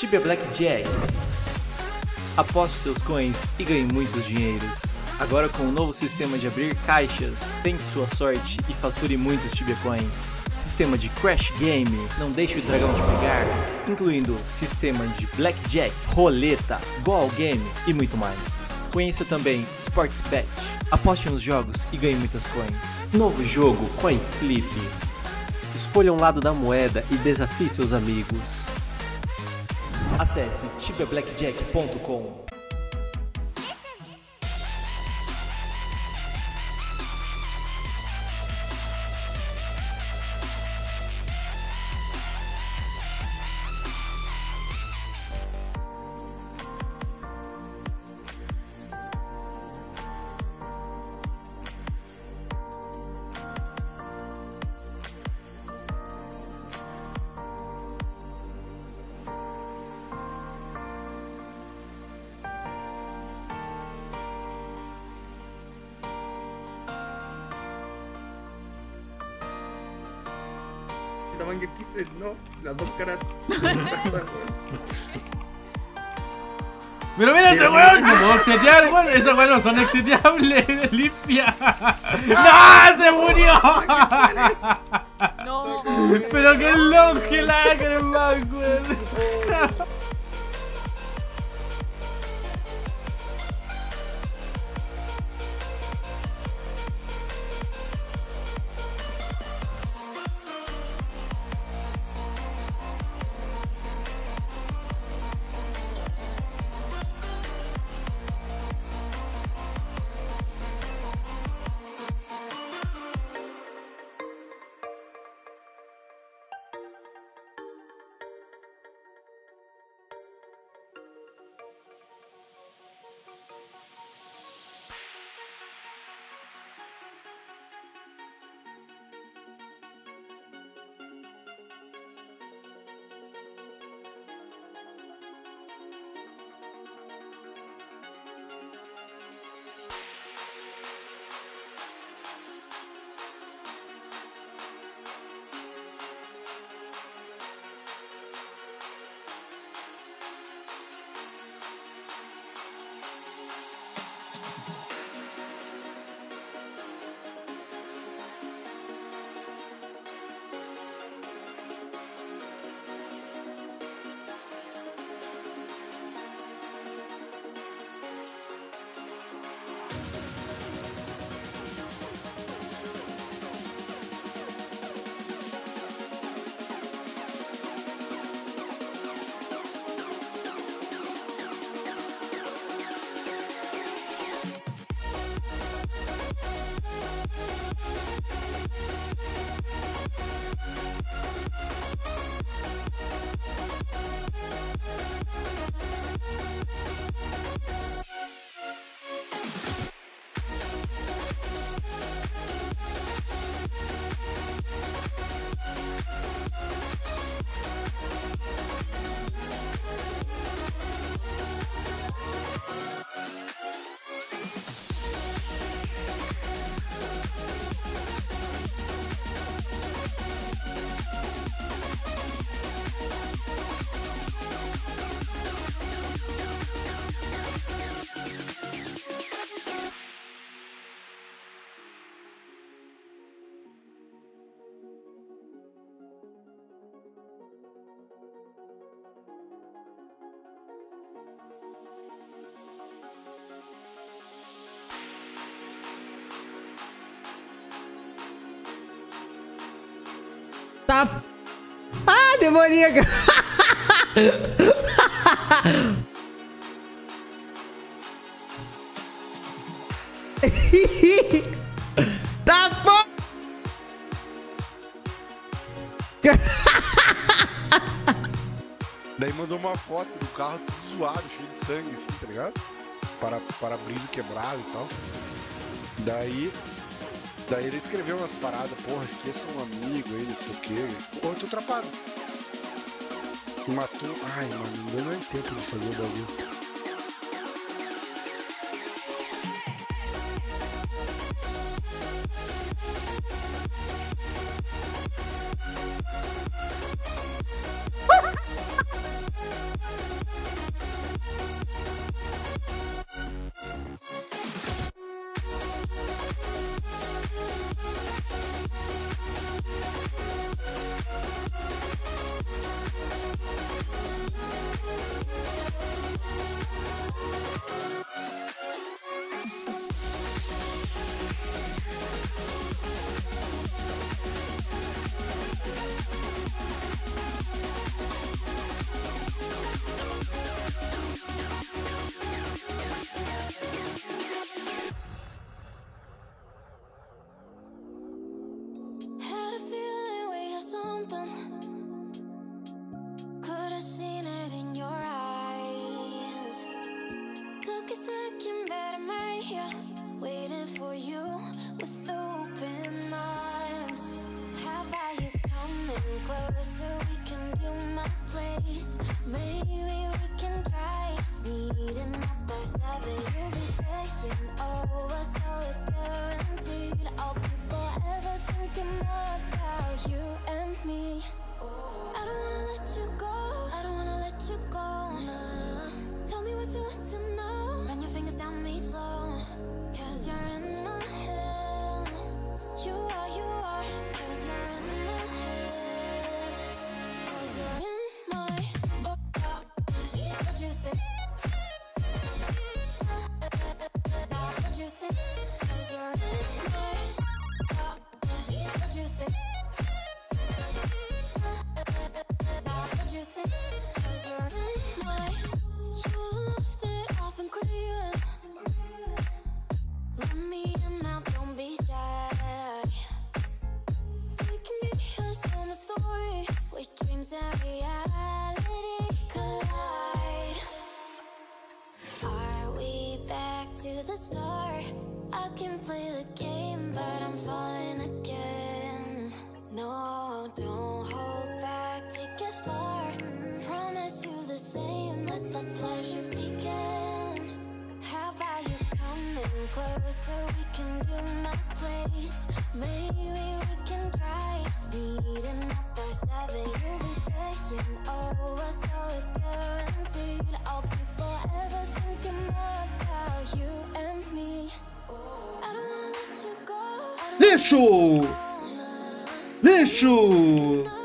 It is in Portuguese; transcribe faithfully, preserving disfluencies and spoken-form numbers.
TibiaBlackJack. Aposte seus coins e ganhe muitos dinheiros. Agora com o novo sistema de abrir caixas, tente sua sorte e fature muitos Tibia Coins. Sistema de Crash Game, não deixe o dragão te pegar, incluindo sistema de Blackjack, roleta, Goal Game e muito mais. Conheça também Sports Bet, aposte nos jogos e ganhe muitas coins. Novo jogo Coin Flip. Escolha um lado da moeda e desafie seus amigos. Acesse Tibia Black Jack ponto com. Estaban que quise, no, las dos caras. Pero mira ese weón, como exetear, weón, esos weones no son exeteables, limpia. ¡No! ¡Se murió! No. Pero qué longe lágrimas, weón. Tá. Ah, demoníaca! Tá bom! Daí mandou uma foto do carro tudo zoado, cheio de sangue, assim, tá ligado? Para, para-brisa quebrado e tal. Daí. Daí ele escreveu umas paradas, porra, esqueça um amigo aí, não sei o que. Pô, eu tô atrapado. Matou. Ai, mano, não deu nem tempo de fazer o bagulho. Lixo! Lixo!